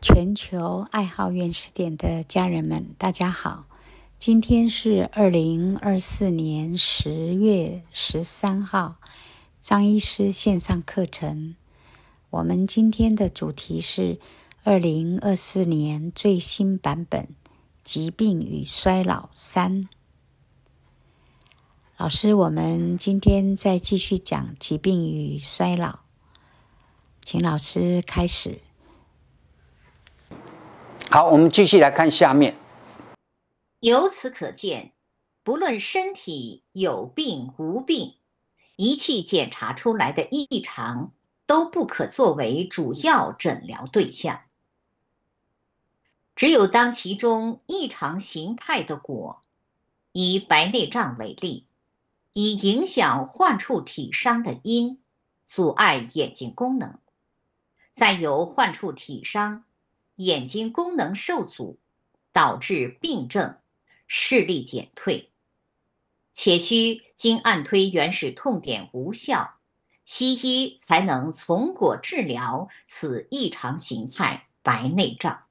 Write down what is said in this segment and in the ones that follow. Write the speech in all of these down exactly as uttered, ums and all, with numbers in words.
全球爱好原始点的家人们，大家好！今天是二零二四年十月十三号，张医师线上课程。我们今天的主题是二零二四年最新版本疾病与衰老三。老师，我们今天再继续讲疾病与衰老，请老师开始。 好，我们继续来看下面。 由此可见，不论身体有病无病，仪器检查出来的异常都不可作为主要诊疗对象。只有当其中异常形态的果，以白内障为例，以影响患处体伤的因，阻碍眼睛功能，再由患处体伤眼睛功能受阻，导致病症视力减退，且需经按推原始痛点无效，西医才能从果治疗此异常形态白内障。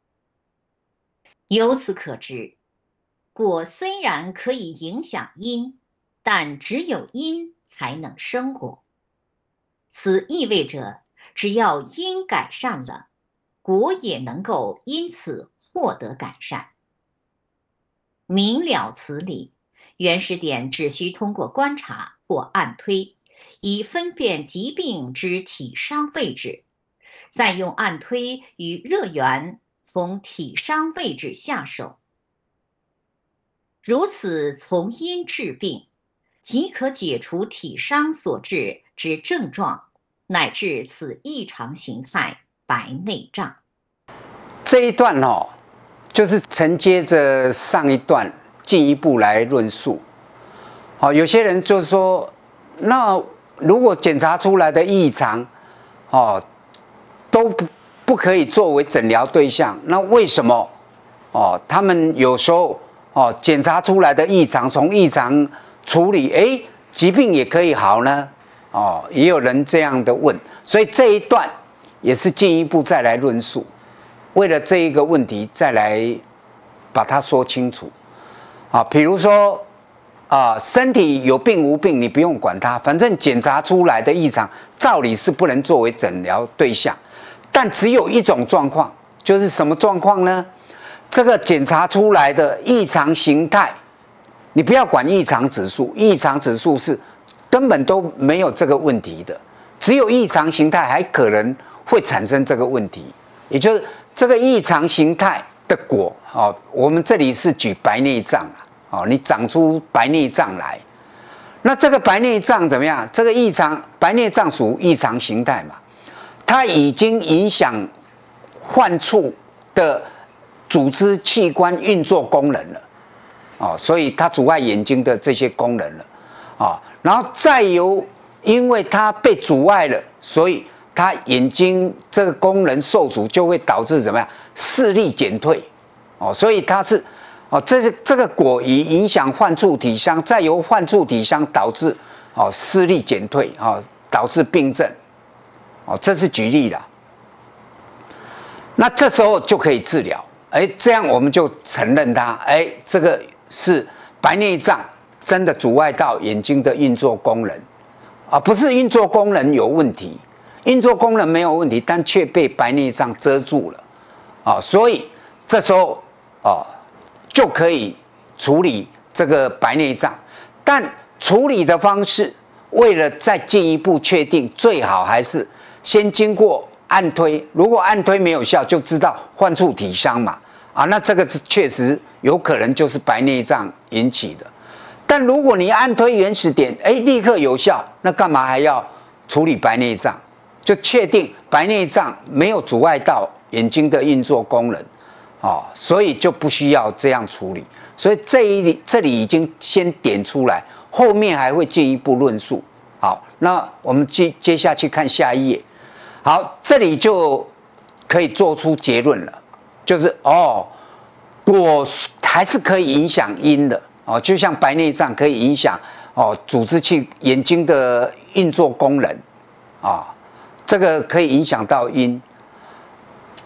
由此可知，果虽然可以影响因，但只有因才能生果。此意味着，只要因改善了，果也能够因此获得改善。明了此理，原始点只需通过观察或按推，以分辨疾病之体伤位置，再用按推与热源从体伤位置下手。如此从因治病，即可解除体伤所致之症状，乃至此异常形态白内障。 这一段哦，就是承接着上一段进一步来论述。好，有些人就说，那如果检查出来的异常，哦，都不不可以作为诊疗对象，那为什么哦？他们有时候哦，检查出来的异常，从异常处理，哎，疾病也可以好呢？哦，也有人这样的问，所以这一段也是进一步再来论述。为了这一个问题，再来把它说清楚啊。比如说啊，身体有病无病，你不用管它，反正检查出来的异常，照理是不能作为诊疗对象。但只有一种状况，就是什么状况呢？这个检查出来的异常形态，你不要管异常指数，异常指数是根本都没有这个问题的，只有异常形态还可能会产生这个问题，也就是这个异常形态的果，哦，我们这里是举白内障啊，哦，你长出白内障来，那这个白内障怎么样？这个异常白内障属异常形态嘛，它已经影响患处的组织器官运作功能了，哦，所以它阻碍眼睛的这些功能了，啊，然后再由因为它被阻碍了，所以它眼睛这个功能受阻，就会导致怎么样？视力减退，哦，所以它是，哦，这是这个果以影响患处体伤，再由患处体伤导致哦视力减退，哦，导致病症，哦，这是举例啦。那这时候就可以治疗，哎，这样我们就承认它，哎，这个是白内障真的阻碍到眼睛的运作功能，啊，不是运作功能有问题。运作功能没有问题，但却被白内障遮住了，啊，所以这时候啊就可以处理这个白内障，但处理的方式，为了再进一步确定，最好还是先经过按推，如果按推没有效，就知道患处体伤嘛，啊，那这个是确实有可能就是白内障引起的，但如果你按推原始点，哎，立刻有效，那干嘛还要处理白内障？就确定白内障没有阻碍到眼睛的运作功能，哦，所以就不需要这样处理。所以这一里这里已经先点出来，后面还会进一步论述。好，那我们接接下去看下一页。好，这里就可以做出结论了，就是哦，果还是可以影响因的哦，就像白内障可以影响哦组织器眼睛的运作功能啊。哦，这个可以影响到因，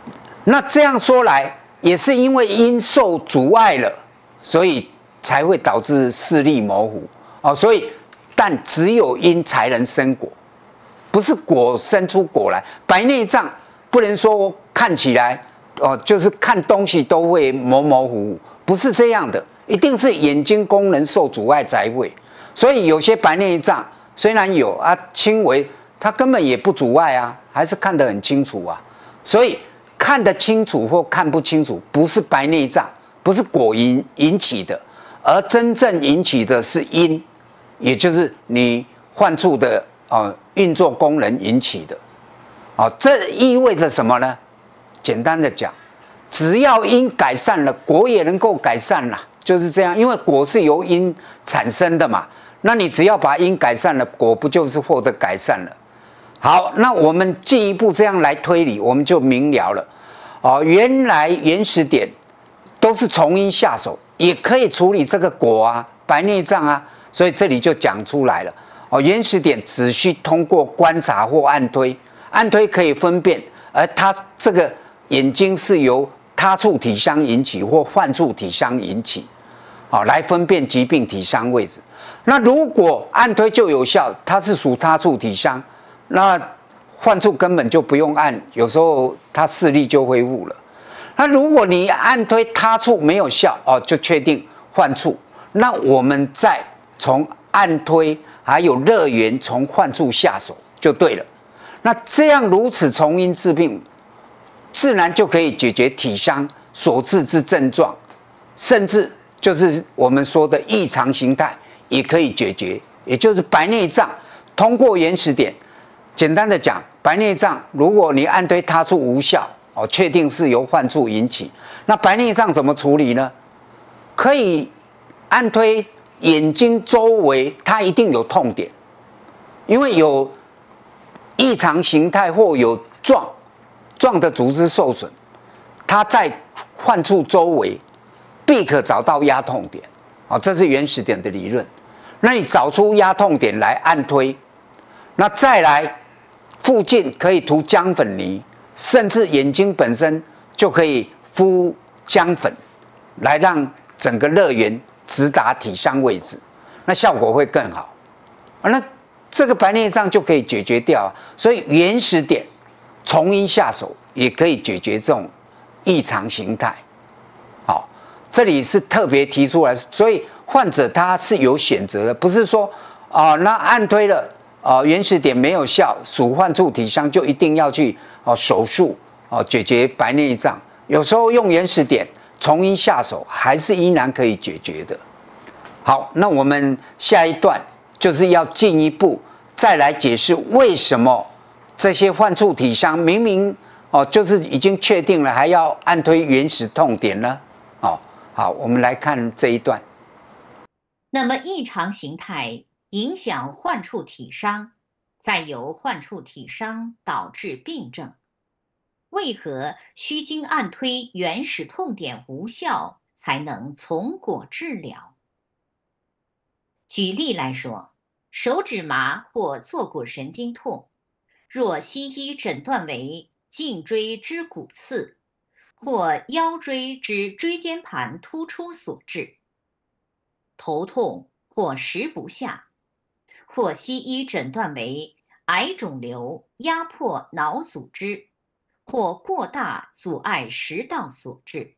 那这样说来，也是因为因受阻碍了，所以才会导致视力模糊哦。所以，但只有因才能生果，不是果生出果来。白内障不能说看起来哦，就是看东西都会模模糊糊，不是这样的，一定是眼睛功能受阻碍才会。所以有些白内障虽然有啊，轻微，它根本也不阻碍啊，还是看得很清楚啊。所以看得清楚或看不清楚，不是白内障，不是果引引起的，而真正引起的是因，也就是你患处的呃运作功能引起的。哦，这意味着什么呢？简单的讲，只要因改善了，果也能够改善啦，就是这样。因为果是由因产生的嘛，那你只要把因改善了，果不就是获得改善了？好，那我们进一步这样来推理，我们就明了了。哦，原来原始点都是从因下手，也可以处理这个果啊，白内障啊，所以这里就讲出来了。哦，原始点只需通过观察或按推，按推可以分辨，而它这个眼睛是由他处体相引起或患处体相引起，好，来分辨疾病体相位置。那如果按推就有效，它是属他处体相，那患处根本就不用按，有时候它视力就恢复了。那如果你按推他处没有效哦，就确定患处。那我们再从按推还有热源从患处下手就对了。那这样如此从因治病，自然就可以解决体相所致之症状，甚至就是我们说的异常形态也可以解决，也就是白内障通过原始点。简单的讲，白内障如果你按推他处无效哦，确定是由患处引起。那白内障怎么处理呢？可以按推眼睛周围，它一定有痛点，因为有异常形态或有状状的组织受损，它在患处周围必可找到压痛点。哦，这是原始点的理论。那你找出压痛点来按推，那再来附近可以涂姜粉泥，甚至眼睛本身就可以敷姜粉，来让整个热源直达体相位置，那效果会更好。啊，那这个白内障就可以解决掉。所以原始点从因下手也可以解决这种异常形态。好，这里是特别提出来，所以患者他是有选择的，不是说啊、呃，那按推了。哦，原始点没有效，属患处体相就一定要去哦手术哦解决白内障。有时候用原始点从因下手，还是依然可以解决的。好，那我们下一段就是要进一步再来解释为什么这些患处体相明明哦就是已经确定了，还要按推原始痛点呢？哦，好，我们来看这一段。 那么异常形态影响患处体伤，再由患处体伤导致病症，为何须经按推原始痛点无效才能从果治疗？举例来说，手指麻或坐骨神经痛，若西医诊断为颈椎之骨刺或腰椎之椎间盘突出所致；头痛或食不下，或西医诊断为癌肿瘤压迫脑组织或过大阻碍食道所致。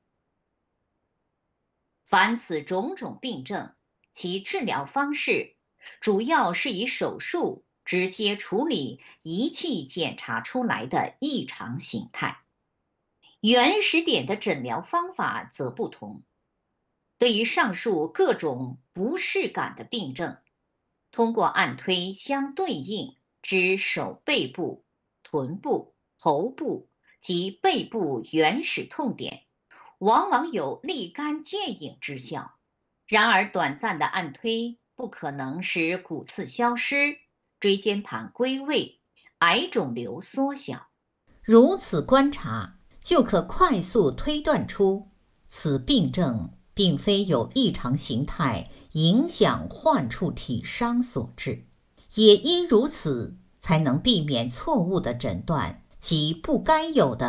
凡此种种病症，其治疗方式主要是以手术直接处理仪器检查出来的异常形态。原始点的诊疗方法则不同。对于上述各种不适感的病症，通过按推相对应之手背部、臀部、头部及背部原始痛点，往往有立竿见影之效。然而短暂的按推不可能使骨刺消失，椎间盘归位，癌肿瘤缩小。 如此观察，就可快速推断出此病症并非有异常形态影响患处体伤所致，也因如此，才能避免错误的诊断及不该有的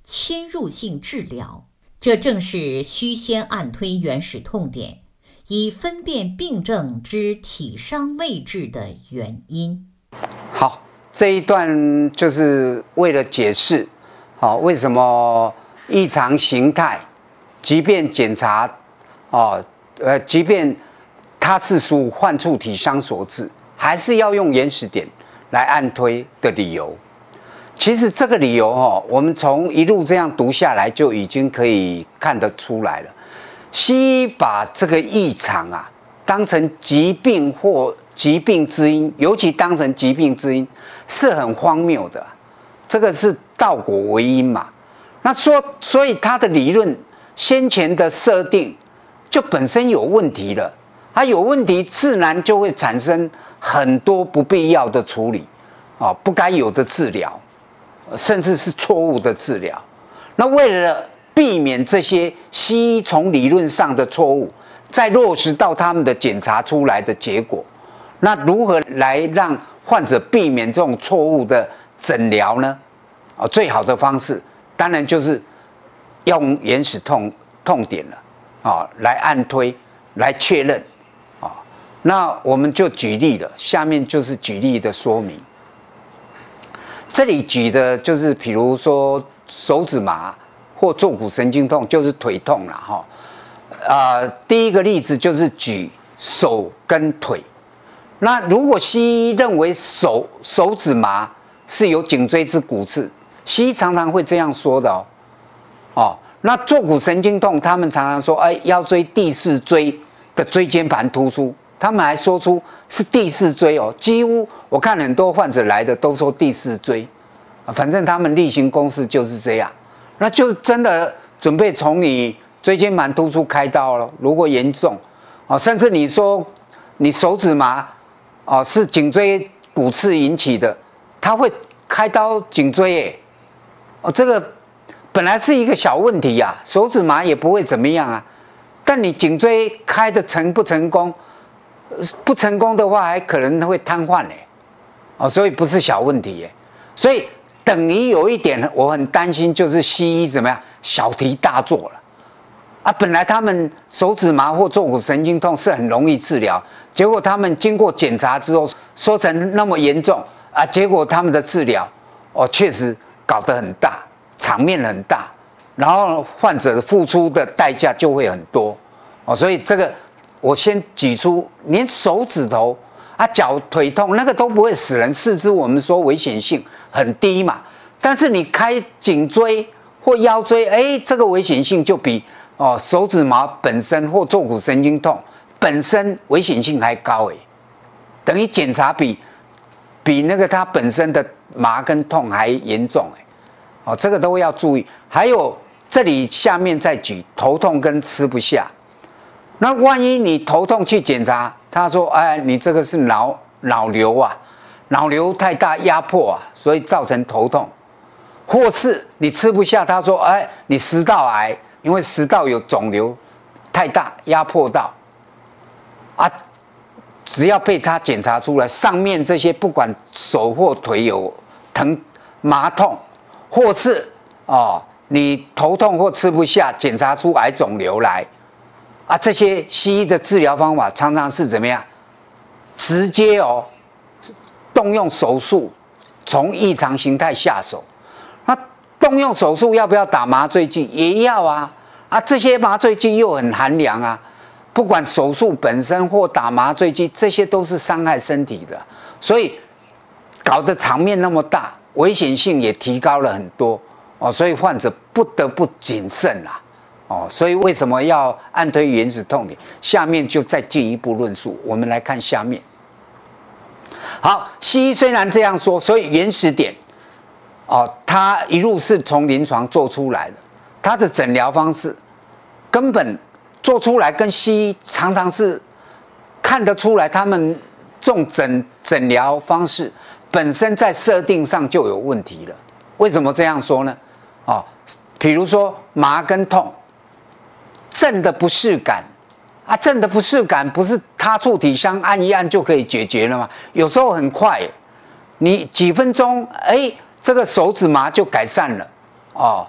侵入性治疗。这正是须先按推原始痛点，以分辨病症之体伤位置的原因。 好，这一段就是为了解释，好、哦，为什么异常形态，即便检查，哦，呃，即便它是属患处体伤所致，还是要用原始点来按推的理由。其实这个理由哦，我们从一路这样读下来，就已经可以看得出来了。西医把这个异常啊当成疾病或疾病之因，尤其当成疾病之因，是很荒谬的。这个是倒果为因嘛？那说，所以他的理论先前的设定就本身有问题了。它有问题，自然就会产生很多不必要的处理，啊，不该有的治疗。甚至是错误的治疗。那为了避免这些西医从理论上的错误，再落实到他们的检查出来的结果，那如何来让患者避免这种错误的诊疗呢？啊，最好的方式当然就是用原始痛痛点了，啊，来按推来确认，啊，那我们就举例了，下面就是举例的说明。这里举的就是，比如说手指麻或坐骨神经痛，就是腿痛了哈。啊，第一个例子就是举手跟腿。那如果西医认为手手指麻是有颈椎之骨刺，西医常常会这样说的哦。哦，那坐骨神经痛，他们常常说，哎，腰椎第四椎的椎间盘突出。他们还说出是第四椎哦，几乎我看很多患者来的都说第四椎，反正他们例行公事就是这样，那就真的准备从你椎间盘突出开刀了。如果严重，哦，甚至你说你手指麻，哦，是颈椎骨刺引起的，他会开刀颈椎耶，哦，这个本来是一个小问题呀、啊，手指麻也不会怎么样啊，但你颈椎开的成不成功？不成功的话，还可能会瘫痪嘞，哦，所以不是小问题耶。所以等于有一点，我很担心，就是西医怎么样小题大做了啊？本来他们手指麻或坐骨神经痛是很容易治疗，结果他们经过检查之后说成那么严重啊，结果他们的治疗哦确实搞得很大，场面很大，然后患者付出的代价就会很多哦，所以这个。我先举出，连手指头啊、脚腿痛那个都不会死人，四肢我们说危险性很低嘛。但是你开颈椎或腰椎，哎，这个危险性就比哦手指麻本身或坐骨神经痛本身危险性还高哎，等于检查比比那个它本身的麻跟痛还严重哎，哦，这个都要注意。还有这里下面再举头痛跟吃不下。那万一你头痛去检查，他说：“哎，你这个是脑脑瘤啊，脑瘤太大压迫啊，所以造成头痛。”或是你吃不下，他说：“哎，你食道癌，因为食道有肿瘤太大压迫到。”啊，只要被他检查出来，上面这些不管手或腿有疼麻痛，或是哦你头痛或吃不下，检查出癌肿瘤来。啊，这些西医的治疗方法常常是怎么样？直接哦，动用手术，从异常形态下手。那动用手术要不要打麻醉剂？也要啊。啊，这些麻醉剂又很寒凉啊。不管手术本身或打麻醉剂，这些都是伤害身体的。所以搞得场面那么大，危险性也提高了很多哦。所以患者不得不谨慎啦。哦，所以为什么要按推原始痛点？下面就再进一步论述。我们来看下面。好，西医虽然这样说，所以原始点，哦，它一路是从临床做出来的，它的诊疗方式根本做出来跟西医常常是看得出来，他们这种诊诊疗方式本身在设定上就有问题了。为什么这样说呢？哦，比如说麻跟痛。症的不适感啊，症的不适感不是他处体伤按一按就可以解决了吗？有时候很快，你几分钟，哎，这个手指麻就改善了哦。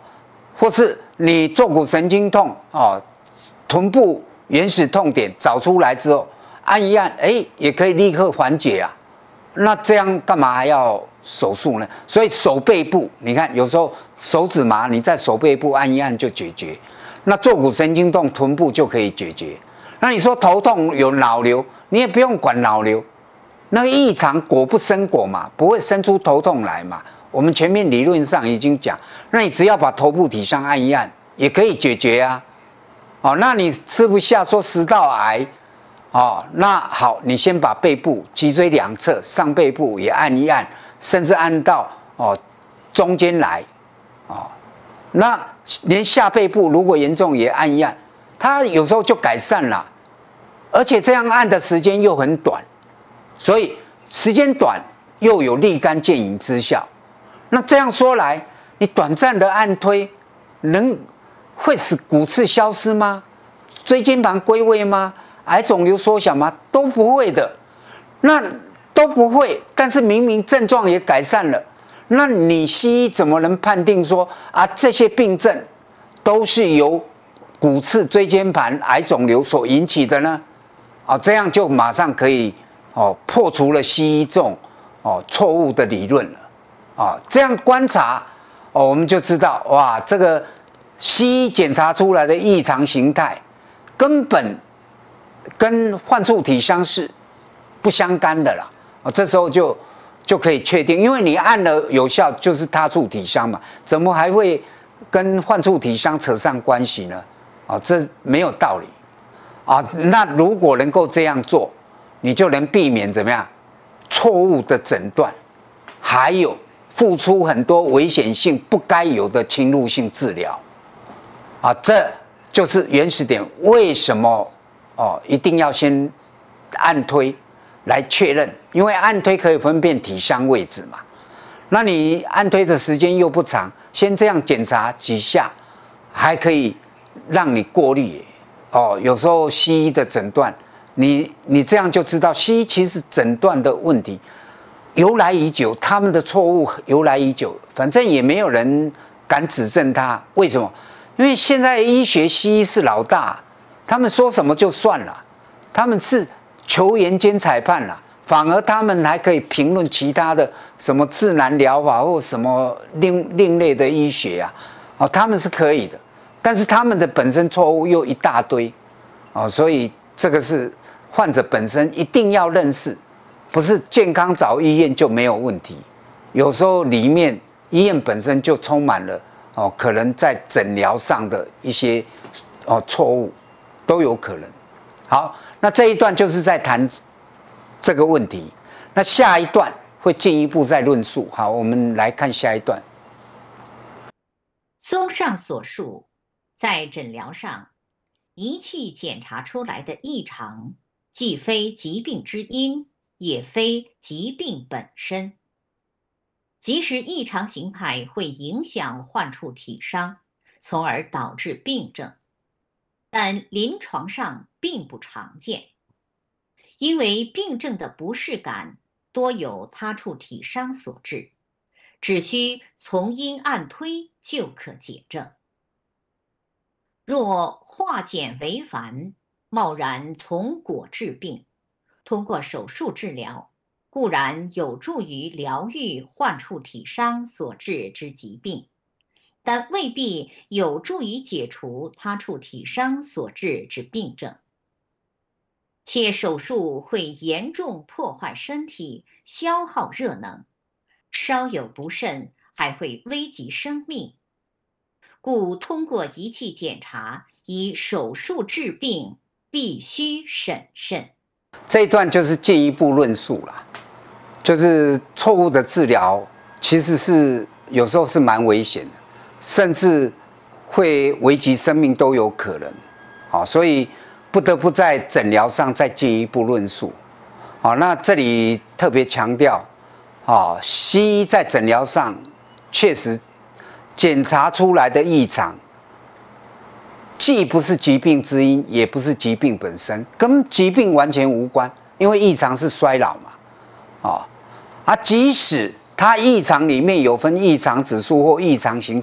或是你坐骨神经痛哦，臀部原始痛点找出来之后，按一按，哎，也可以立刻缓解啊。那这样干嘛还要手术呢？所以手背部，你看有时候手指麻，你在手背部按一按就解决。那坐骨神经痛，臀部就可以解决。那你说头痛有脑瘤，你也不用管脑瘤，那个异常果不生果嘛，不会生出头痛来嘛。我们前面理论上已经讲，那你只要把头部体上按一按，也可以解决啊。哦，那你吃不下说食道癌。哦，那好，你先把背部、脊椎两侧、上背部也按一按，甚至按到哦中间来，哦，那连下背部如果严重也按一按，它有时候就改善了，而且这样按的时间又很短，所以时间短又有立竿见影之效。那这样说来，你短暂的按推能会使骨刺消失吗？椎间盘归位吗？癌肿瘤缩小吗？都不会的，那都不会。但是明明症状也改善了，那你西医怎么能判定说啊这些病症都是由骨刺、椎间盘、癌肿瘤所引起的呢？啊，这样就马上可以哦破除了西医这种哦错误的理论了。啊，这样观察哦，我们就知道哇，这个西医检查出来的异常形态根本跟患处体相是不相干的啦，哦，这时候就就可以确定，因为你按了有效，就是他处体相嘛，怎么还会跟患处体相扯上关系呢？哦，这没有道理啊。那如果能够这样做，你就能避免怎么样错误的诊断，还有付出很多危险性不该有的侵入性治疗啊，这就是原始点为什么。哦，一定要先按推来确认，因为按推可以分辨体相位置嘛。那你按推的时间又不长，先这样检查几下，还可以让你过滤。哦，有时候西医的诊断，你你这样就知道，西医其实诊断的问题由来已久，他们的错误由来已久，反正也没有人敢指正他。为什么？因为现在医学西医是老大。他们说什么就算了，他们是球员兼裁判啦，反而他们还可以评论其他的什么自然疗法或什么另另类的医学啊，哦，他们是可以的，但是他们的本身错误又一大堆，哦，所以这个是患者本身一定要认识，不是健康找医院就没有问题，有时候里面医院本身就充满了哦，可能在诊疗上的一些哦错误。都有可能。好，那这一段就是在谈这个问题。那下一段会进一步再论述。好，我们来看下一段。 综上所述，在诊疗上，仪器检查出来的异常，既非疾病之因，也非疾病本身。即使异常形态会影响患处体伤，从而导致病症。但临床上并不常见，因为病症的不适感多由他处体伤所致，只需从因按推就可解症。若化简为繁，贸然从果治病，通过手术治疗，固然有助于疗愈患处体伤所致之疾病，但未必有助于解除他处体伤所致之病症，且手术会严重破坏身体，消耗热能，稍有不慎还会危及生命。故通过仪器检查，以手术治病，必须审慎。 这一段就是进一步论述啦，就是错误的治疗其实是有时候是蛮危险的。甚至会危及生命都有可能，好，所以不得不在诊疗上再进一步论述。好，那这里特别强调，啊，西医在诊疗上确实检查出来的异常，既不是疾病之因，也不是疾病本身，跟疾病完全无关，因为异常是衰老嘛，啊，啊，即使它异常里面有分异常指数或异常形态，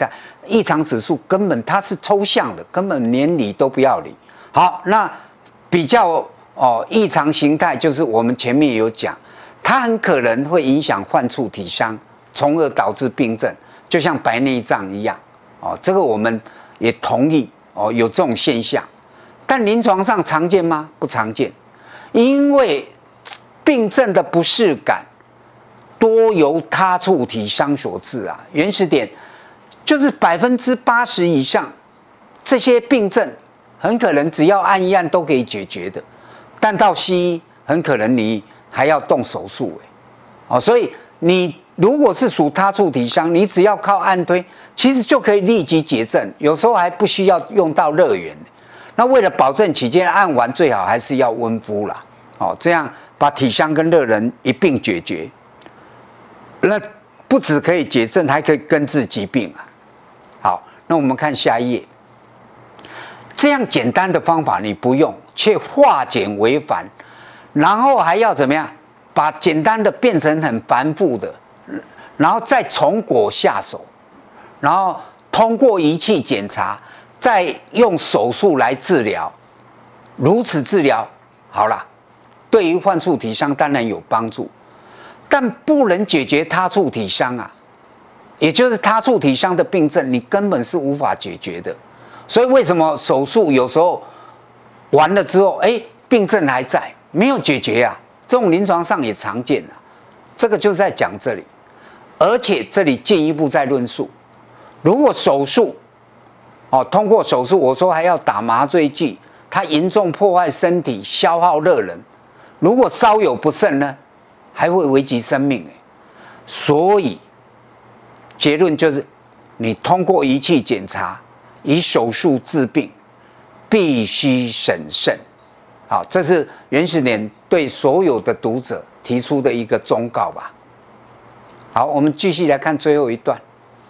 异常指数根本它是抽象的，根本连理都不要理。好，那比较哦异常形态就是我们前面有讲，它很可能会影响患处体伤，从而导致病症，就像白内障一样。哦，这个我们也同意哦，有这种现象。但临床上常见吗？不常见，因为病症的不适感多由他处体伤所致啊。原始点就是百分之八十以上这些病症，很可能只要按一按都可以解决的，但到西医很可能你还要动手术哎。哦，所以你如果是属他处体伤，你只要靠按推，其实就可以立即解症，有时候还不需要用到热源。那为了保证起见，按完最好还是要温敷啦，哦，这样把体伤跟热能一并解决。那不只可以解症，还可以根治疾病啊。好，那我们看下一页。这样简单的方法你不用，却化简为繁，然后还要怎么样？把简单的变成很繁复的，然后再从果下手，然后通过仪器检查，再用手术来治疗。如此治疗好了，对于患处体伤当然有帮助，但不能解决他处体伤啊，也就是他处体伤的病症，你根本是无法解决的。所以为什么手术有时候完了之后，哎，病症还在，没有解决啊？这种临床上也常见啊。这个就是在讲这里，而且这里进一步再论述，如果手术，哦，通过手术，我说还要打麻醉剂，它严重破坏身体，消耗热能，如果稍有不慎呢，还会危及生命。所以结论就是，你通过仪器检查，以手术治病，必须审慎。好，这是原始点对所有的读者提出的一个忠告吧。好，我们继续来看最后一段。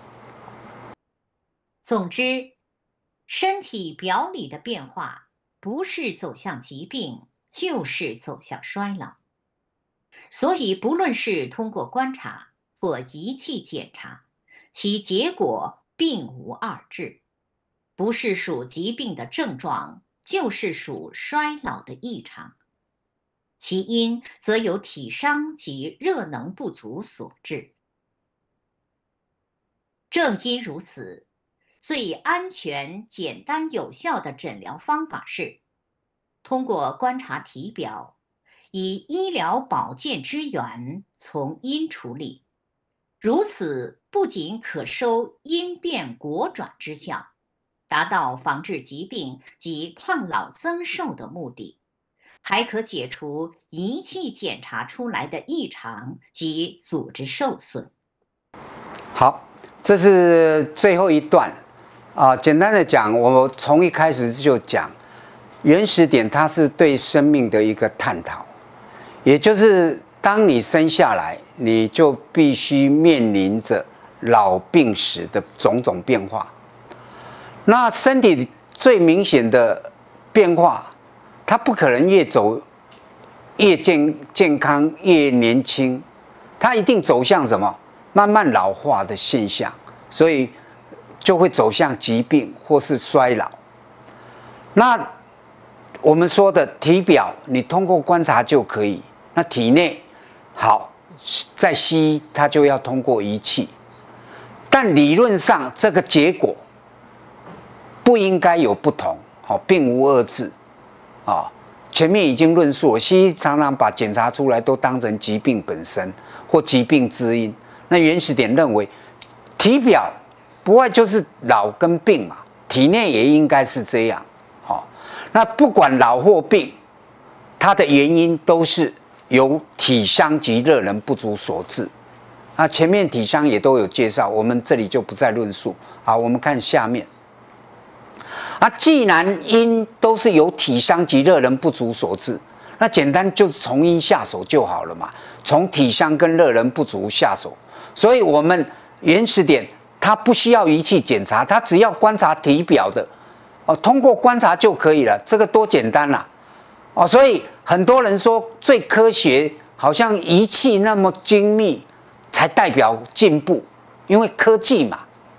总之，身体表里的变化不是走向疾病，就是走向衰老。所以，不论是通过观察或仪器检查，其结果并无二致，不是属疾病的症状，就是属衰老的异常。其因则由体伤及热能不足所致。正因如此，最安全、简单、有效的诊疗方法是通过观察体表，以医疗保健之源从因处理。如此不仅可收因变果转之效，达到防治疾病及抗老增寿的目的，还可解除仪器检查出来的异常及组织受损。 好，这是最后一段啊。简单的讲，我从一开始就讲，原始点它是对生命的一个探讨，也就是当你生下来，你就必须面临着老病死的种种变化。那身体最明显的变化，它不可能越走越健健康越年轻，它一定走向什么慢慢老化的现象，所以就会走向疾病或是衰老。那我们说的体表，你通过观察就可以。那体内好，在西医它就要通过仪器，但理论上这个结果不应该有不同，好，并无二致，啊，前面已经论述了，西医常常把检查出来都当成疾病本身或疾病之因。那原始点认为，体表不外就是老跟病嘛，体内也应该是这样，好，那不管老或病，它的原因都是由体伤及热能不足所致。那前面体伤也都有介绍，我们这里就不再论述。好，我们看下面。啊，既然因都是由体伤及热能不足所致，那简单就是从因下手就好了嘛，从体伤跟热能不足下手。所以我们原始点它不需要仪器检查，它只要观察体表的，哦，通过观察就可以了，这个多简单啦，哦，所以很多人说最科学，好像仪器那么精密才代表进步，因为科技嘛。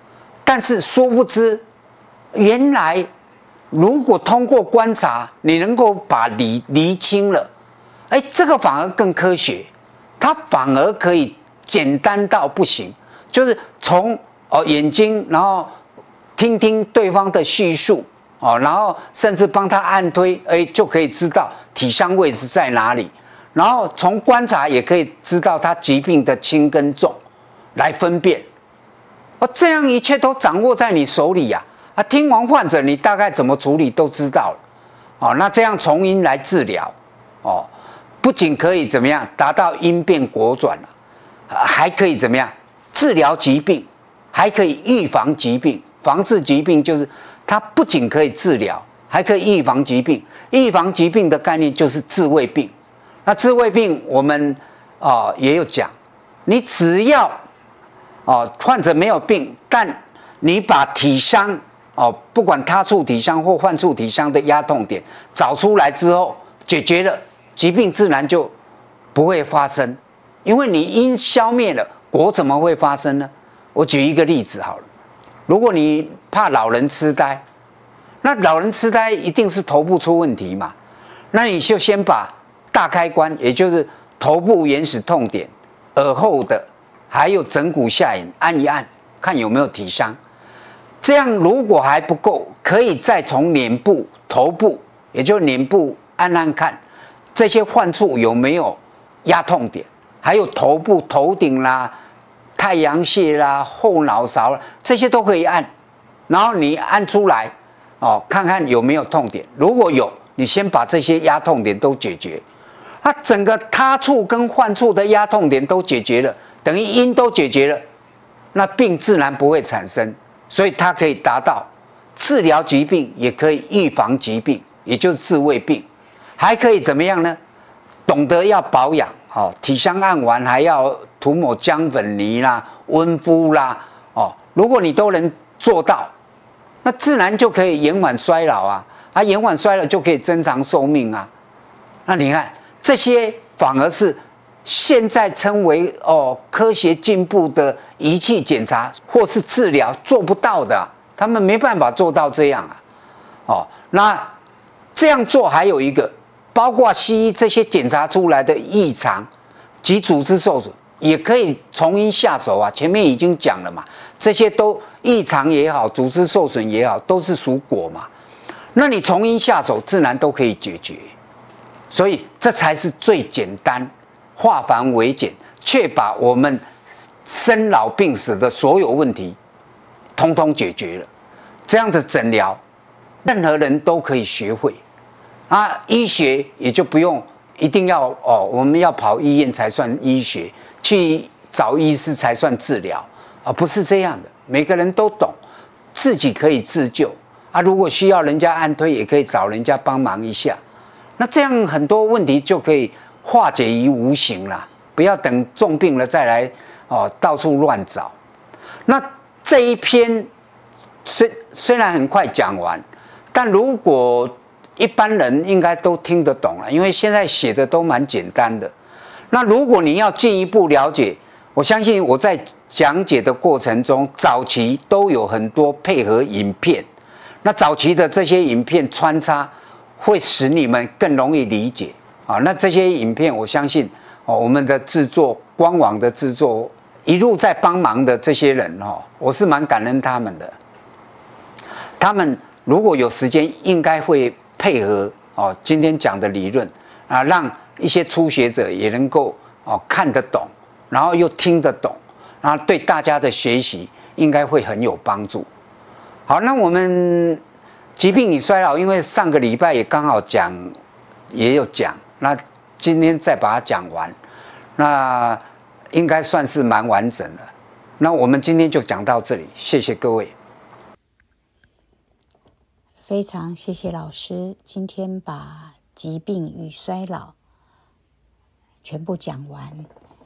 但是殊不知，原来如果通过观察，你能够把理厘清了，哎，这个反而更科学，它反而可以简单到不行，就是从哦眼睛，然后听听对方的叙述哦，然后甚至帮他按推，哎，就可以知道体香位置在哪里，然后从观察也可以知道他疾病的轻跟重，来分辨。哦，这样一切都掌握在你手里呀！啊，听完患者，你大概怎么处理都知道了。哦，那这样从因来治疗，哦，不仅可以怎么样达到因变果转了，还可以怎么样治疗疾病，还可以预防疾病。防治疾病就是它不仅可以治疗，还可以预防疾病。预防疾病的概念就是治未病。那治未病我们啊、呃、也有讲，你只要哦，患者没有病，但你把体香哦，不管他处体香或患处体香的压痛点找出来之后，解决了，疾病自然就不会发生，因为你因消灭了，果怎么会发生呢？我举一个例子好了，如果你怕老人痴呆，那老人痴呆一定是头部出问题嘛，那你就先把大开关，也就是头部原始痛点、耳后的。还有枕骨下沿按一按，看有没有体香。这样如果还不够，可以再从脸部、头部，也就是脸部按按看，这些患处有没有压痛点，还有头部、头顶啦、太阳穴啦、后脑勺啦，这些都可以按。然后你按出来，哦，看看有没有痛点。如果有，你先把这些压痛点都解决。它整个他处跟患处的压痛点都解决了。等于因都解决了，那病自然不会产生，所以它可以达到治疗疾病，也可以预防疾病，也就是治未病，还可以怎么样呢？懂得要保养哦，体香按完还要涂抹姜粉泥啦、温敷啦哦。如果你都能做到，那自然就可以延缓衰老啊，啊，延缓衰老就可以增长寿命啊。那你看这些反而是。现在称为哦科学进步的仪器检查或是治疗做不到的、啊，他们没办法做到这样啊，哦，那这样做还有一个，包括西医这些检查出来的异常及组织受损，也可以从因下手啊。前面已经讲了嘛，这些都异常也好，组织受损也好，都是属果嘛。那你从因下手，自然都可以解决，所以这才是最简单。化繁为简，确把我们生老病死的所有问题，通通解决了。这样的诊疗，任何人都可以学会啊。医学也就不用一定要哦，我们要跑医院才算医学，去找医师才算治疗啊，不是这样的。每个人都懂，自己可以自救啊。如果需要人家按推，也可以找人家帮忙一下。那这样很多问题就可以。化解于无形啦，不要等重病了再来哦，到处乱找。那这一篇虽虽然很快讲完，但如果一般人应该都听得懂了，因为现在写的都蛮简单的。那如果你要进一步了解，我相信我在讲解的过程中，早期都有很多配合影片。那早期的这些影片穿插，会使你们更容易理解。啊，那这些影片，我相信哦，我们的制作、官网的制作，一路在帮忙的这些人哦，我是蛮感恩他们的。他们如果有时间，应该会配合哦今天讲的理论啊，让一些初学者也能够哦看得懂，然后又听得懂，然后对大家的学习应该会很有帮助。好，那我们疾病与衰老，因为上个礼拜也刚好讲，也有讲。那今天再把它讲完，那应该算是蛮完整的。那我们今天就讲到这里，谢谢各位。 非常谢谢老师，今天把疾病与衰老全部讲完。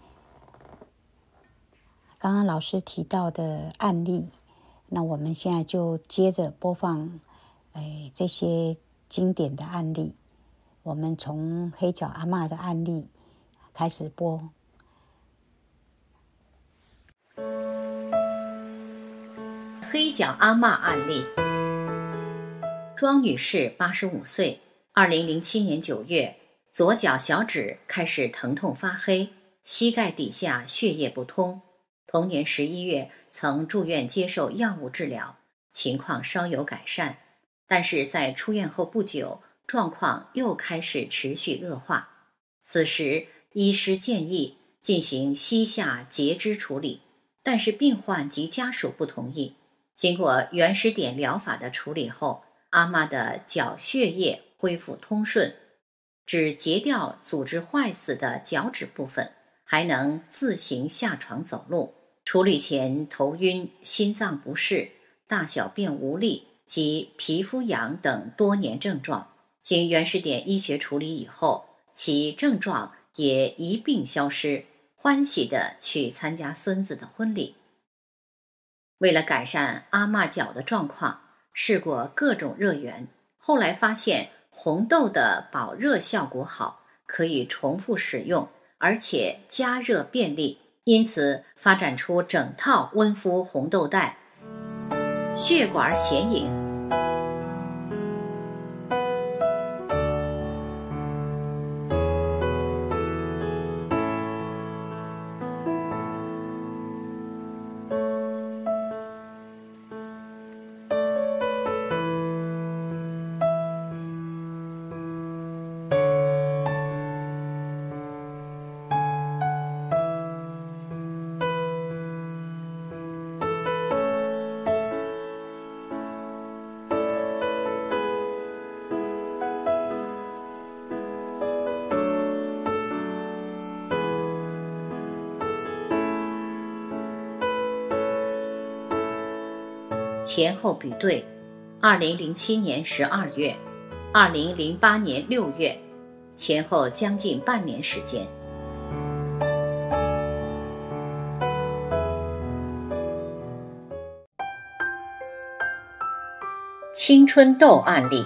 刚刚老师提到的案例，那我们现在就接着播放，哎，这些经典的案例。我们从黑脚阿嬷的案例开始播。 黑脚阿嬷案例。庄女士八十五岁，二零零七年九月，左脚小指开始疼痛发黑，膝盖底下血液不通。同年十一月曾住院接受药物治疗，情况稍有改善，但是在出院后不久，状况又开始持续恶化。此时医师建议进行膝下截肢处理，但是病患及家属不同意。经过原始点疗法的处理后，阿嬷的脚血液恢复通顺，只截掉组织坏死的脚趾部分，还能自行下床走路。处理前头晕、心脏不适、大小便无力及皮肤痒等多年症状，经原始点医学处理以后，其症状也一并消失，欢喜地去参加孙子的婚礼。为了改善阿嬷脚的状况，试过各种热源，后来发现红豆的保热效果好，可以重复使用，而且加热便利，因此发展出整套温敷红豆袋、血管显影、前后比对，二零零七年十二月，二零零八年六月，前后将近半年时间。青春痘案例，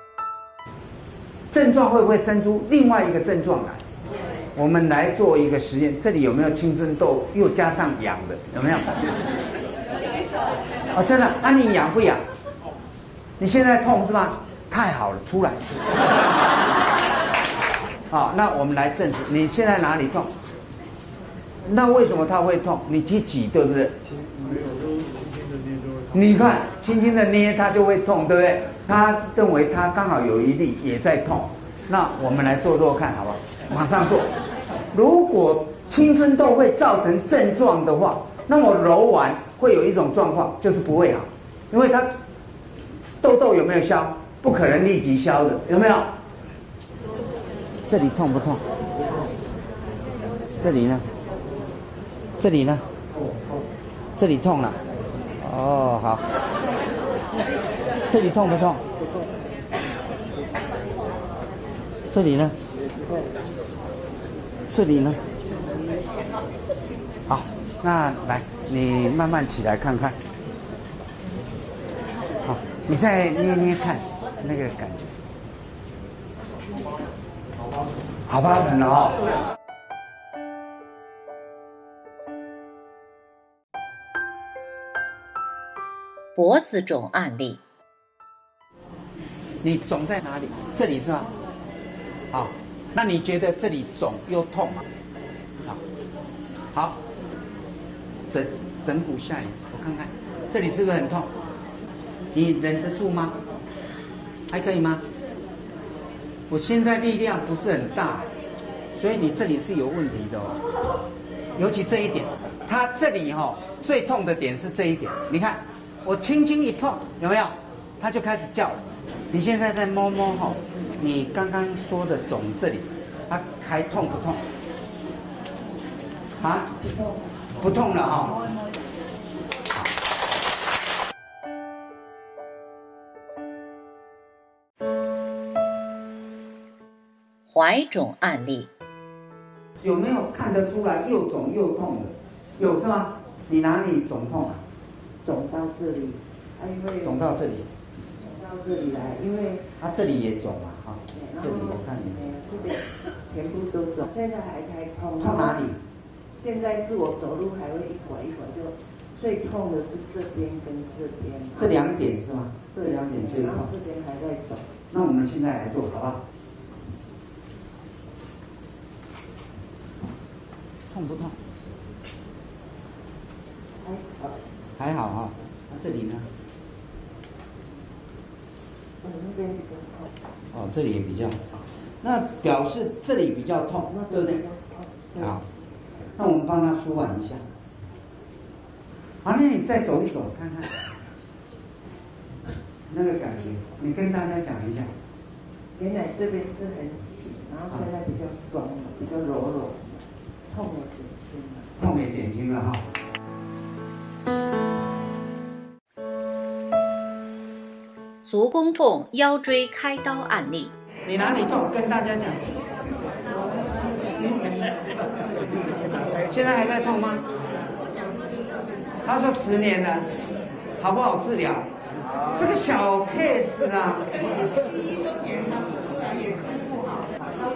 症状会不会生出另外一个症状来？我们来做一个实验，这里有没有青春痘又加上痒的？有没有？哦，真的？那、啊、你痒不痒？你现在痛是吧？太好了，出来。好，那我们来证实，你现在哪里痛？那为什么它会痛？你去挤，对不对？你看，轻轻的捏它就会痛，对不对？他认为他刚好有一粒也在痛，那我们来做做看，好不好？马上做。如果青春痘会造成症状的话，那么揉完会有一种状况，就是不会好，因为它痘痘有没有消？不可能立即消的，有没有？这里痛不痛？这里呢？这里呢？这里痛了。哦，好。这里痛不痛？这里呢？这里呢？好，那来，你慢慢起来看看。好，你再捏捏看，那个感觉。好八成了哦。 脖子肿案例， 你肿在哪里？这里是吧？好，那你觉得这里肿又痛吗？好，好，整整骨下移，我看看，这里是不是很痛？你忍得住吗？还可以吗？我现在力量不是很大，所以你这里是有问题的哦。尤其这一点，它这里哈、哦、最痛的点是这一点，你看。我轻轻一碰，有没有？它就开始叫了。你现在在摸摸哈，你刚刚说的肿这里，它还痛不痛？啊？不痛，不痛了哈。 踝肿案例， 有没有看得出来又肿又痛的？有是吗？你哪里肿痛啊？ 肿到这里，啊，因为肿到这里， 肿到这里来，因为啊，这里也肿啊，哈、哦，这里我看你肿， 这边全部都肿，现在还在痛。 痛哪里？ 现在是我走路还会一拐一拐就最痛的是这边跟这边。 这两点是吗？ 对， 这两点最痛。 这边还在走。 那我们现在来做，好不好？痛不痛？ 还好。 还好哈、哦。那这里呢？ 我那边比较痛。 哦，这里也比较好。那表示这里比较痛，对不对？好，那我们帮他舒缓一下。好，那你再走一走看看，那个感觉，你跟大家讲一下。 原来这边是很紧，然后现在比较松了，比较柔柔，痛也减轻了。 痛也减轻了哈。 足弓痛腰椎开刀案例。 你哪里痛？跟大家讲。现在还在痛吗？他说十年了，好不好治疗？这个小 case 啊。西医都检查不出来，也治不好。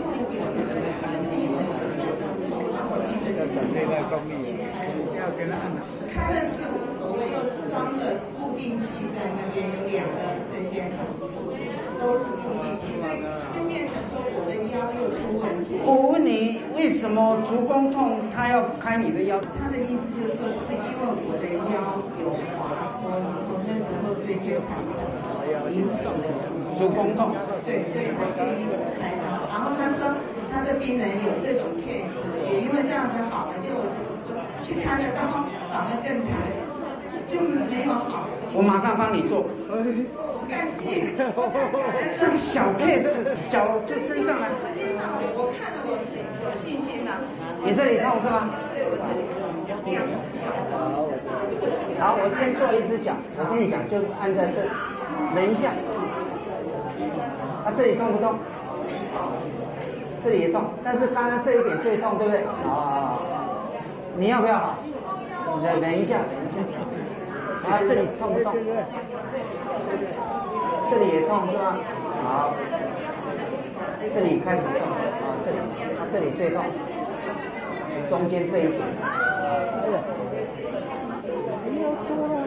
要展现那功力，要跟他开了四五手的，又装了固定器在那边，有两个椎间盘突出，都是固定器，所以就变成说我的腰又出问题。 我问你，为什么足弓痛他要开你的腰？ 他的意思就是说，是因为我的腰有滑脱，我那时候椎间盘引起的足弓痛。 对，所以他建议我开刀。然后他说，他的病人有这种 case， 也因为这样子好了，就去开了刀，反而更惨，就没有好。 我马上帮你做。 感激。 是个小 case， 脚就伸上来。 我看了我是有信心的。 你这里痛是吗？ 对，我这里痛，这样子翘。 好，我先做一只脚，我跟你讲，就按在这里，忍一下。啊，这里痛不痛？这里也痛，但是刚刚这一点最痛，对不对？好好好，你要不要好？忍忍一下，忍一下。啊，这里痛不痛？这里也痛是吗？好，这里开始痛啊，这里啊，这里最痛，中间这一点。哎呀，又多了。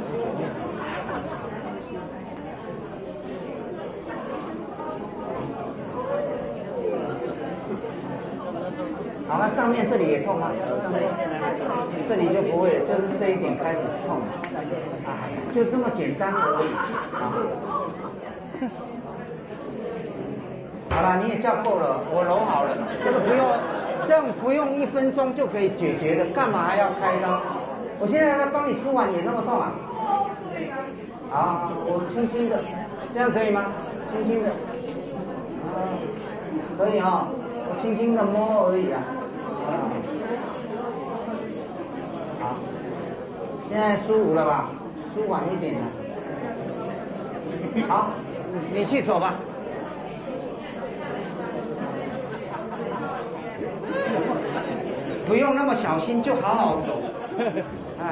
好，那上面这里也痛吗？上面这里就不会了，就是这一点开始痛了。哎呀，就这么简单而已啊！好了，你也叫够了，我揉好了，这个不用，这样不用一分钟就可以解决的，干嘛还要开刀？我现在在帮你舒缓，也那么痛啊？好，我轻轻的，这样可以吗？轻轻的，啊，可以哈、哦，我轻轻的摸而已啊。啊，好，现在舒服了吧？舒缓一点了。好，你去走吧。不用那么小心，就好好走。哎，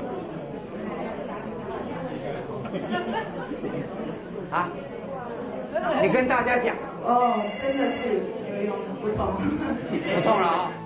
啊，你跟大家讲。 哦，真的是有用，不痛。 不痛了啊、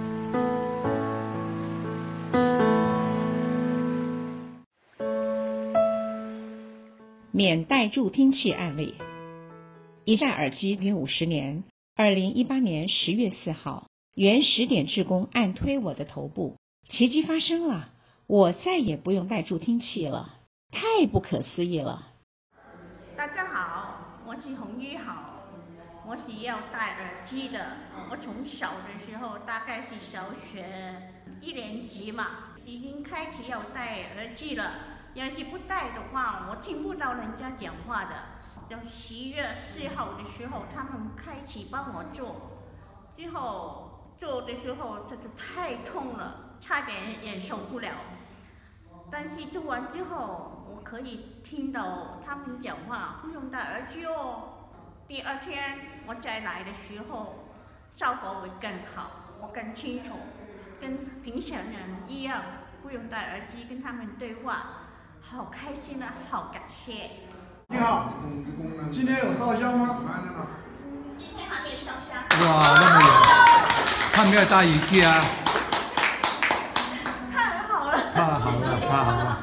免戴助听器案例，一戴耳机约五十年。二零一八年十月四号，原十点志工按推我的头部，奇迹发生了，我再也不用戴助听器了，太不可思议了。 大家好，我是洪玉豪，我是要戴耳机的。我从小的时候，大概是小学一年级嘛，已经开始要戴耳机了。要是不戴的话，我听不到人家讲话的。到十月四号的时候，他们开始帮我做，之后做的时候这就太痛了，差点也受不了。但是做完之后，我可以听到他们讲话，不用戴耳机哦。第二天我再来的时候，效果会更好，我更清楚，跟平常人一样，不用戴耳机跟他们对话。好开心啊，好感谢。 你好，今天有烧香吗？ 今天还没烧香。 哇，那么有，他没有戴耳机啊？ 太好了。 太好了。 好好。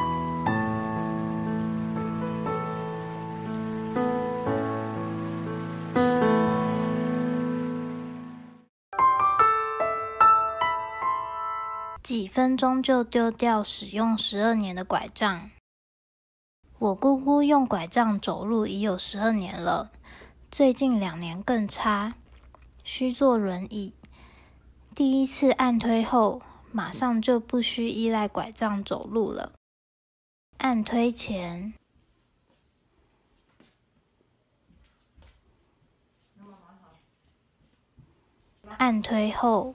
几分钟就丢掉使用十二年的拐杖。我姑姑用拐杖走路已有十二年了，最近两年更差，需坐轮椅。第一次按推后，马上就不需依赖拐杖走路了。按推前，按推后，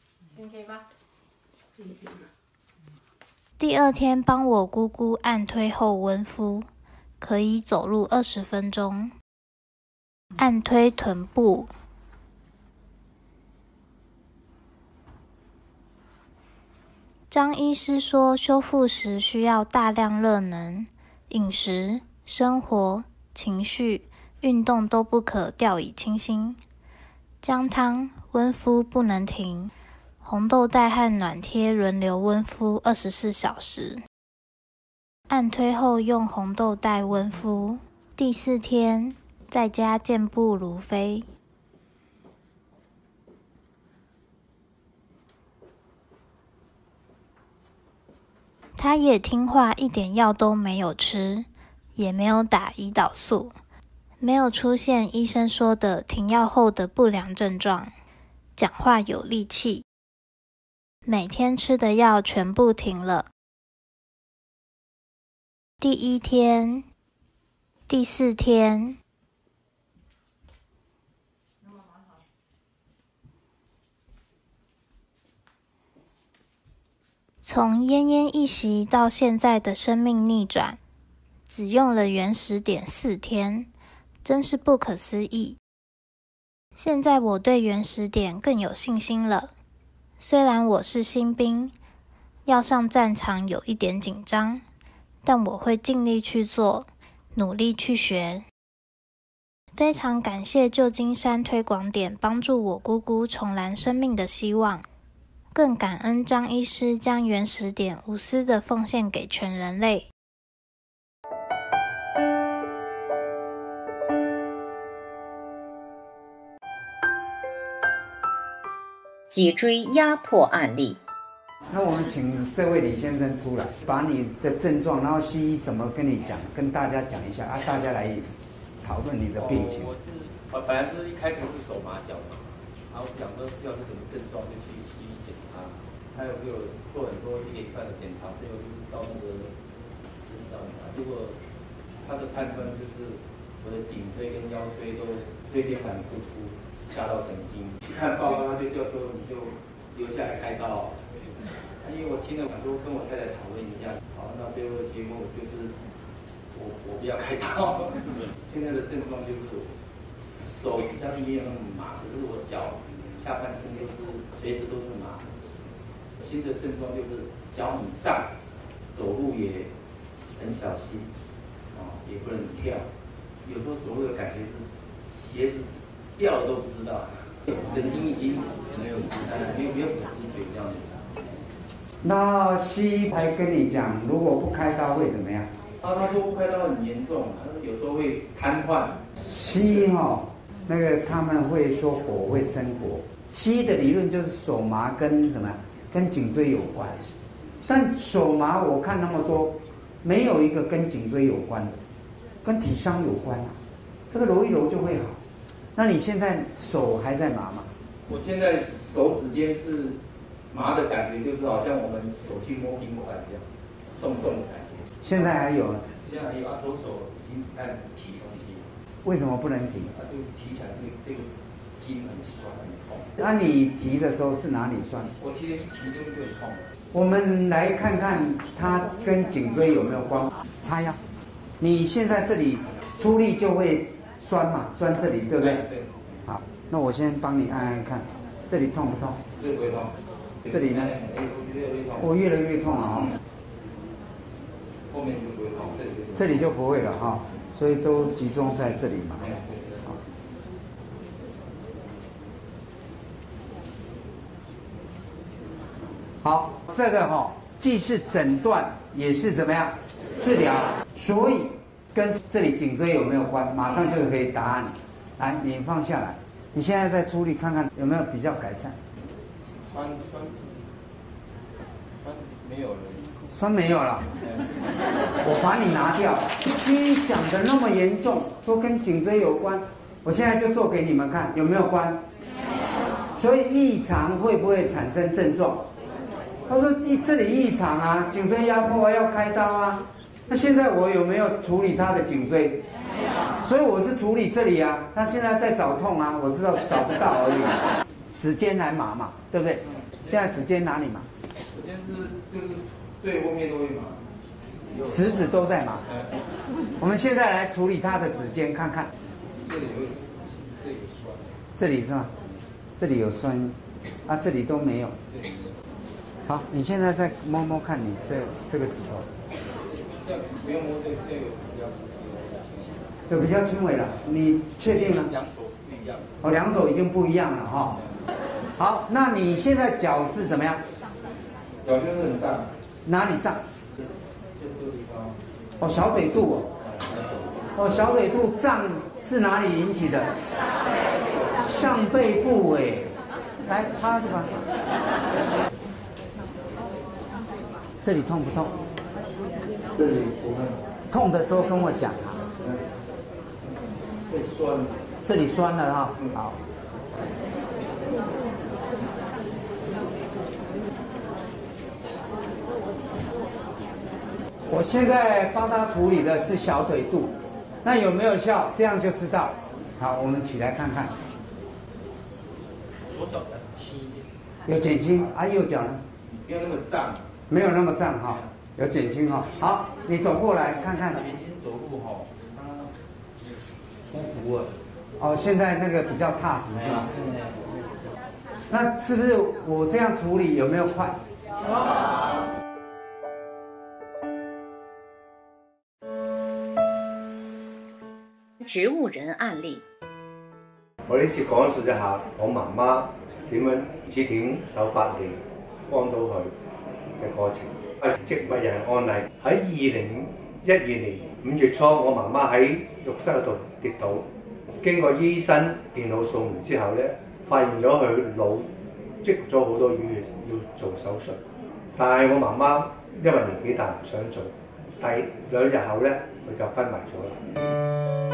第二天帮我姑姑按推后温敷，可以走路二十分钟。按推臀部，张医师说，修复时需要大量热能，饮食、生活、情绪、运动都不可掉以轻心。姜汤、温敷不能停，红豆袋和暖贴轮流温敷二十四小时。按推后用红豆袋温敷，第四天在家健步如飞。他也听话，一点药都没有吃，也没有打胰岛素，没有出现医生说的停药后的不良症状，讲话有力气。每天吃的药全部停了。第一天，第四天，从奄奄一息到现在的生命逆转，只用了原始点四天，真是不可思议。现在我对原始点更有信心了。虽然我是新兵，要上战场有一点紧张，但我会尽力去做，努力去学。非常感谢旧金山推广点帮助我姑姑重燃生命的希望，更感恩张医师将原始点无私的奉献给全人类。 脊椎压迫案例。 那我们请这位李先生出来，把你的症状，然后西医怎么跟你讲，跟大家讲一下啊，大家来讨论你的病情。 哦、我是我本来是一开始是手麻脚麻，然后想说不知道是什么症状，就去西医检查，他有给我做很多一连串的检查，最后就是到那个知道嘛，结果他的判断就是我的颈椎跟腰椎都椎间盘突出。吓到神经，去看报告，他就叫说你就留下来开刀。因为我听了，想说跟我太太讨论一下，好，那最后结果就是我我不要开刀。现在的症状就是手比较没有那么麻，可是我脚下半身就是随时都是麻。新的症状就是脚很胀，走路也很小心，啊，也不能跳，有时候走路的感觉是鞋子掉了都不知道，神经已经没有呃没有没有知觉这样子。 那西医还跟你讲，如果不开刀会怎么样？ 啊，他说不开刀很严重，他说有时候会瘫痪。 西医哈、哦，那个他们会说火会生火。西医的理论就是手麻跟什么，跟颈椎有关。但手麻我看那么多，没有一个跟颈椎有关的，跟体伤有关啊。这个揉一揉就会好。那你现在手还在麻吗？ 我现在手指间是麻的感觉，就是好像我们手去摸冰块一样，动动的感觉。 现在还有？ 现在还有啊，左手已经不太提东西。 为什么不能提？ 啊，就提起来这个这个筋很酸很痛。 那你提的时候是哪里酸？ 我提的一提这个就很痛。 我们来看看它跟颈椎有没有关。擦药。你现在这里出力就会酸嘛，酸这里对不对？ 对。 好，那我先帮你按按看，这里痛不痛？ 这不会痛。 这里呢？我、哦、越来越痛啊、哦！ 后面就不会痛，这里就这里就不会了哈、哦，所以都集中在这里嘛。好，这个哈、哦， 既是诊断，也是怎么样治疗，所以跟这里颈椎有没有关，马上就可以答案。来，你放下来，你现在在处理，看看有没有比较改善。 酸酸酸没有了， 酸没有了，我把你拿掉。西医讲的那么严重，说跟颈椎有关，我现在就做给你们看，有没有关？所以异常会不会产生症状？他说这里异常啊，颈椎压迫啊，要开刀啊。那现在我有没有处理他的颈椎？所以我是处理这里啊，他现在在找痛啊，我知道找不到而已。指尖还麻嘛，对不对？现在指尖哪里麻？ 指尖是就是最后面都会麻， 食指都在麻。我们现在来处理他的指尖看看。 这里有，这里有酸。 这里是吗？这里有酸，啊，这里都没有。好，你现在再摸摸看你这这个指头。 这样不用摸，这这个比较。 有比较轻微了，你确定了？ 两手不一样。 哦，两手已经不一样了哈、哦。好，那你现在脚是怎么样？ 脚就是很胀。 哪里胀？ 就这个地方。 哦，小腿肚哦。哦，小腿肚胀是哪里引起的？上背部哎，来趴着吧。这里痛不痛？ 这里不痛。 痛的时候跟我讲啊。 会酸。 这里酸了哈、哦，好。我现在帮他处理的是小腿肚，那有没有效？这样就知道。好，我们起来看看。 左脚比较轻一点。 有减轻啊，右脚呢？ 没有那么胀。 没有那么胀哈、哦，有减轻哈、哦。好，你走过来看看。 以前走路哈、哦，它舒服啊。 哦，现在那个比较踏实是吧？那是不是我这样处理有没有快？ 植物人案例。 我呢次講述一下我媽媽點樣指點手法嚟幫到佢嘅過程。係植物人案例喺二零一二年五月初，我媽媽喺浴室嗰度跌倒，經過醫生電腦掃描之後咧，發現咗佢腦積咗好多淤血，要做手術。但係我媽媽因為年紀大唔想做，第兩日後咧佢就昏迷咗啦。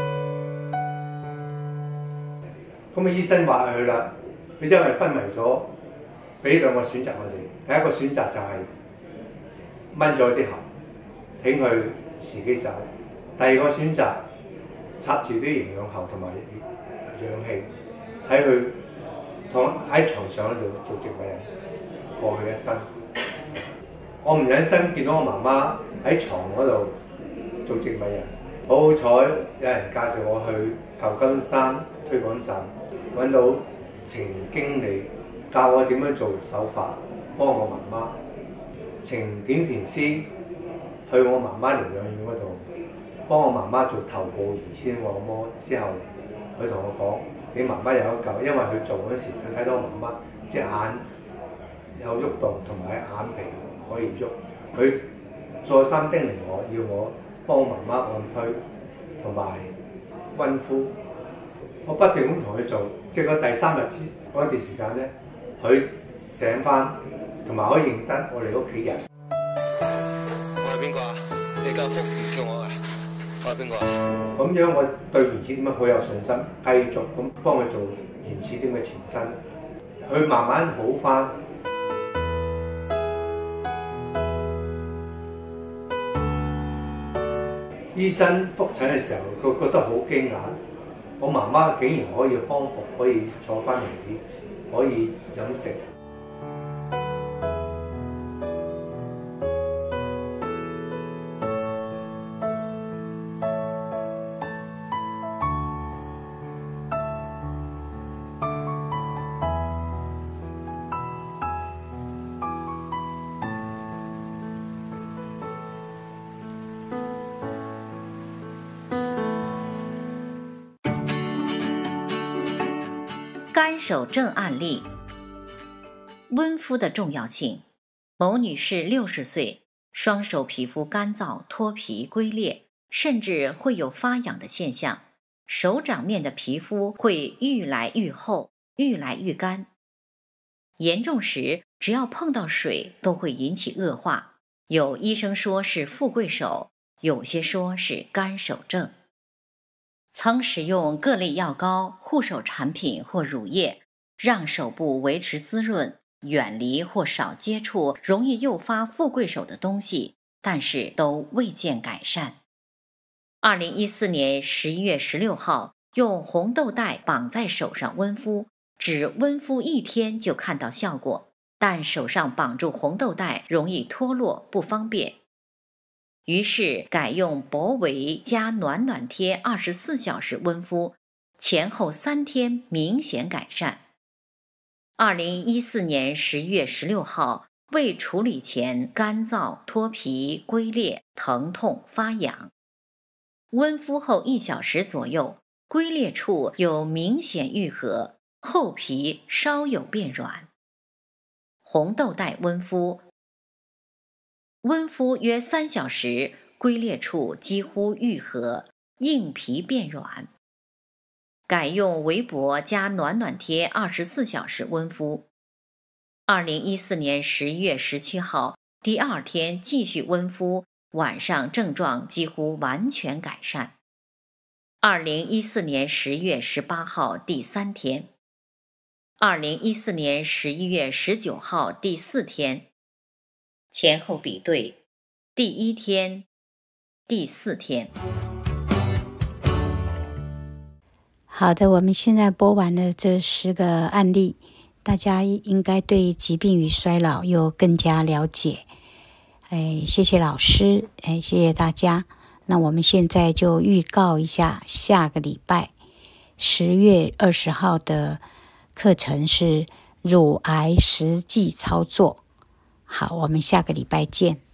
咁啊，醫生話佢啦，佢因為昏迷咗，俾兩個選擇我哋。第一個選擇就係掹咗啲喉，挺佢自己走；第二個選擇插住啲營養喉同埋氧氣，睇佢躺喺床上嗰度做植物人過去一生。我唔忍心見到我媽媽喺床嗰度做植物人，好好彩有人介紹我去舊金山推廣站。揾到程經理教我點樣做手法，幫我媽媽。程點田師去我媽媽療養院嗰度，幫我媽媽做頭部移先按摩之後，佢同我講：你媽媽有一嚿，因為佢做嗰時，佢睇到我媽媽隻眼有喐動，同埋眼皮可以喐。佢再三叮嚀我，要我幫我媽媽按推同埋溫敷。我不斷咁同佢做，即係嗰第三日之嗰段時間咧，佢醒翻，同埋可以認得我哋屋企人。 我係邊個啊？你間福唔叫我啊？我係邊個啊？ 咁樣我對原始點好有信心，繼續咁幫佢做原始點嘅前身，佢慢慢好翻。醫生覆診嘅時候，佢覺得好驚訝。我媽媽竟然可以康復，可以坐翻輪椅，可以飲食。 干手症案例，温敷的重要性。 某女士六十岁，双手皮肤干燥、脱皮、龟裂，甚至会有发痒的现象，手掌面的皮肤会愈来愈厚、愈来愈干。严重时，只要碰到水都会引起恶化，有医生说是富贵手，有些说是干手症。曾使用各类药膏、护手产品或乳液，让手部维持滋润，远离或少接触容易诱发富贵手的东西，但是都未见改善。二零一四年十一月十六号，用红豆带绑在手上温敷，只温敷一天就看到效果，但手上绑住红豆带容易脱落，不方便。于是改用博维加暖暖贴二十四小时温敷，前后三天明显改善。二零一四年十一月十六号，未处理前干燥、脱皮、龟裂、疼痛、发痒，温敷后一小时左右，龟裂处有明显愈合，厚皮稍有变软。红豆带温敷，温敷约三小时，龟裂处几乎愈合，硬皮变软。改用围脖加暖暖贴二十四小时温敷。二零一四年十一月十七号，第二天继续温敷，晚上症状几乎完全改善。二零一四年十月十八号第三天，二零一四年十一月十九号第四天，前后比对，第一天、第四天。 好的，我们现在播完了这十个案例，大家应该对疾病与衰老又更加了解。哎，谢谢老师，哎，谢谢大家。那我们现在就预告一下，下个礼拜十月二十号的课程是乳癌实际操作。好，我们下个礼拜见。